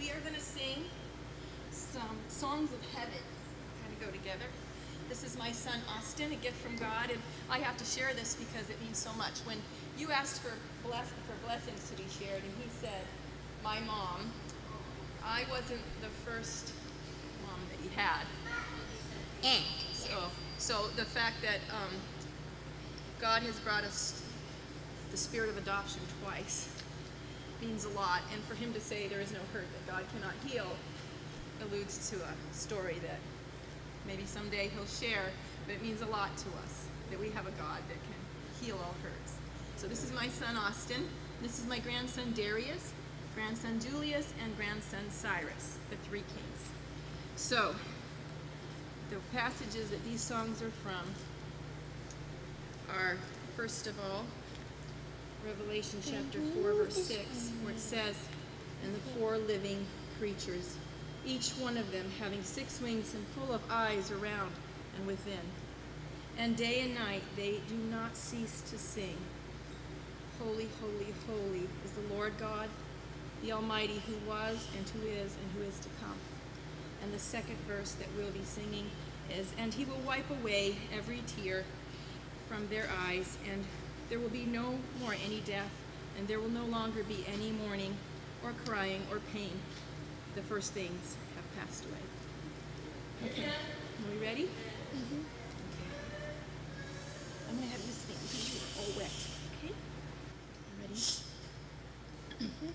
we are going to sing some songs of heaven. Kind of go together. This is my son Austin, a gift from God, and I have to share this because it means so much. When you asked for blessings to be shared, and he said, my mom, I wasn't the first mom that he had. So the fact that God has brought us the spirit of adoption twice means a lot, and for him to say there is no hurt that God cannot heal alludes to a story that maybe someday he'll share, but it means a lot to us that we have a God that can heal all hurts. So this is my son Austin, this is my grandson Darius, grandson Julius, and grandson Cyrus, the three kings. So the passages that these songs are from are, first of all, Revelation chapter 4, verse 6, where it says, and the four living creatures, each one of them having 6 wings and full of eyes around and within. And day and night they do not cease to sing, holy, holy, holy is the Lord God, the Almighty, who was and who is to come. And the second verse that we'll be singing is, and he will wipe away every tear from their eyes, and there will be no more any death, and there will no longer be any mourning or crying or pain. The first things have passed away. Okay, are we ready? Mm-hmm. Okay. I'm going to have you sing because you're all wet. Okay? Ready? Mm-hmm.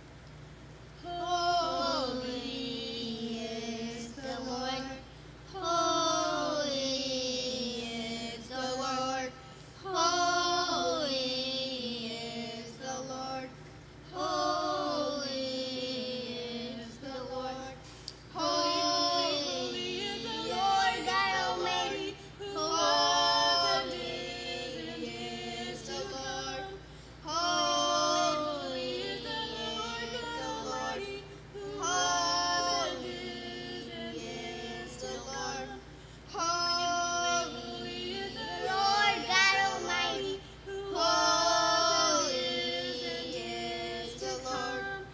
Holy is the Lord. Holy is the Lord. Holy is the Lord. Holy is the Lord. Holy is the Lord God Almighty, who was and is to come. Holy is the Lord God Almighty, who was and is to come. Holy is the Lord God Almighty, who was and is to come.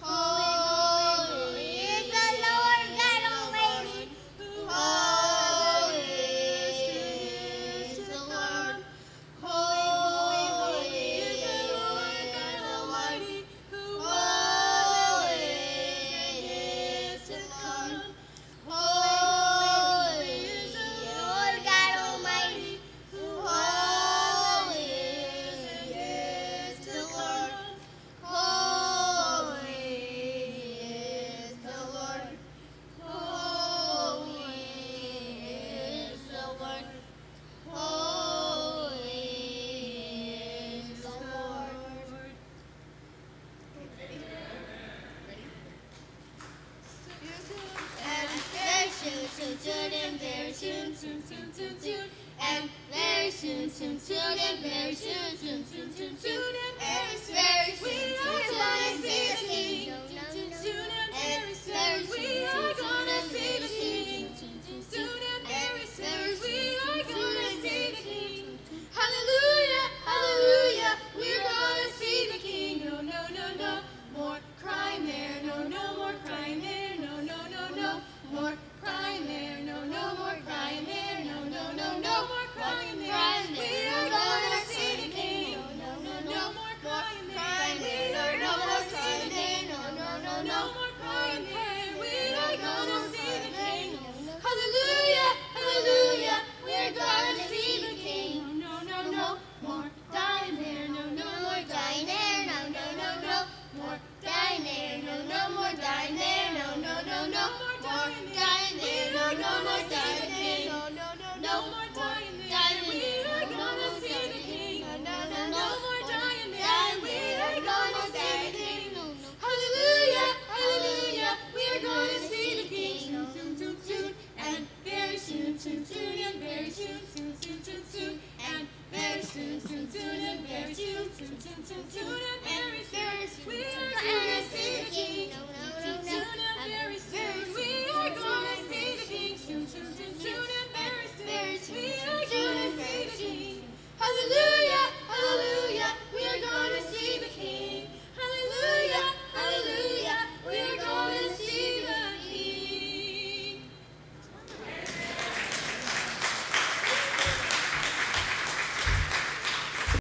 Holy is the Lord God Almighty, who was and is to come. Holy is the Lord God Almighty, who was and is to come. Holy is the Lord God Almighty, who was and is to come. Holy is the Lord. Holy is the Lord. Holy is the Lord. And very soon, and very soon, and very soon, and very soon, and very soon,